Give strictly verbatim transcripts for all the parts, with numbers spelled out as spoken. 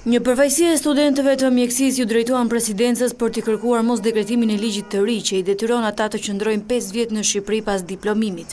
Një përfaqësi e studentëve të mjekësisë ju drejtuan presidencës për t'i kërkuar mos dekretimin e ligjit të ri që i detyron ata të qëndrojnë pesë vjet në Shqipëri pas diplomimit.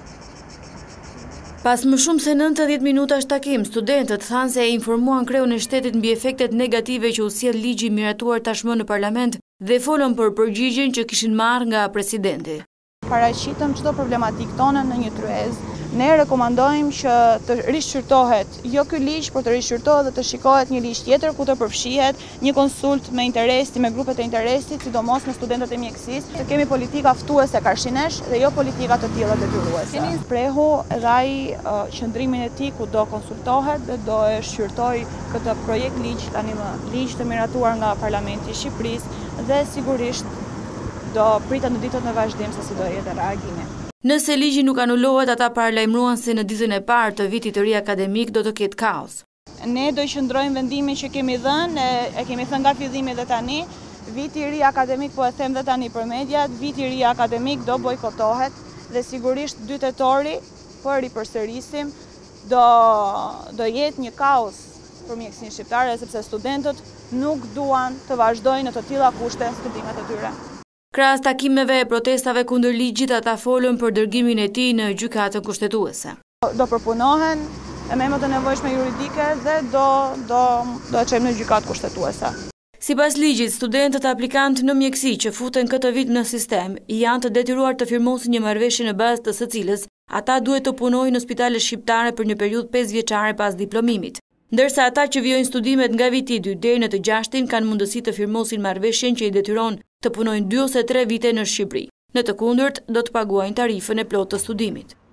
Pas më shumë se nëntëdhjetë minutash takim, studentët thanë se e informuan kreun e shtetit mbi efektet negative që u sjell ligji miratuar tashmë në parlament dhe folën për përgjigjen që kishin marrë nga presidenti. Paraqitëm çdo problematikë tonë në një tryezë. Ne rekomandojmë që të rishqyrtohet jo ky ligj, por të rishqyrtohet dhe të shikohet një ligj tjetër ku të përfshihet një konsult me interesi, me grupet e interesit, sidomos me studentët e mjekësisë. Të kemi politika ftuese karshinesh dhe jo politika të tilla detyruese. Keni prehu edhe ai uh, qëndrimin e tij ku do konsultohet dhe do e shqyrtoj këtë projekt ligj tani më ligj të miratuar nga Parlamenti i Shqipërisë dhe sigurisht do pritet në ditët në vazhdim se si do jetë reagimi. Nëse ligji nuk anulohet, ata paralajmëruan se në ditën e parë të vitit të ri akademik do të ketë kaos. Ne do qëndrojmë vendimin që kemi dhënë, e kemi thënë nga fillimi dhe tani, viti i ri akademik, po e them dhe tani për mediat, viti i ri akademik do bojkotohet dhe sigurisht dy tetori, po e ripërsërisim, do do jetë një kaos për mjekësinë shqiptare sepse studentët nuk duan të vazhdojnë në të tilla kushte studimet e tyre. Krahas takimeve e protestave kundër ligjit, ata folën për dërgimin e tij në gjykatën kushtetuese. Do përpunohen emrat e nevojshme juridike dhe do do do e çojmë në gjykatë kushtetuese. Sipas ligjit, studentët aplikantë në mjekësi që futen këtë vit në sistem janë të detyruar të firmosin një marrëveshje në bazë të së cilës ata duhet të punojnë në spitale shqiptare për një periudhë pesë vjeçare pas diplomimit. Ndërsa ata që vijojnë studimet nga viti i dytë deri në të gjashtin kanë mundësi të firmosin marrëveshjen që i detyron të punojnë dy ose tre vite në Shqipëri. Në të kundërt, do të paguajnë tarifën e plotë të studimit.